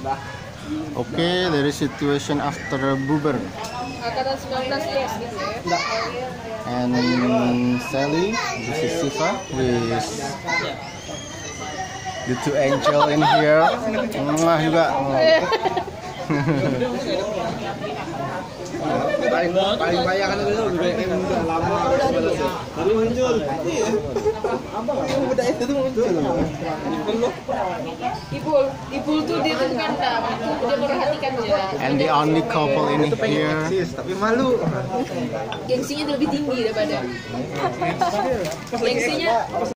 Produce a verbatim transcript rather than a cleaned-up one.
Okay, there is situation after bubar. Angkatan sembilan belas plus gitu ya. And Sally, this is Siva with the two angel in here. Mwah juga. paling paling banyak kan itu udah yang udah lama baru muncul. Udah itu tuh muncul. Ibul, Ibul tuh dia tuh kandang, itu dia memperhatikan aja. And the only couple in here. Tapi malu. Gengsinya lebih tinggi daripada. Gengsinya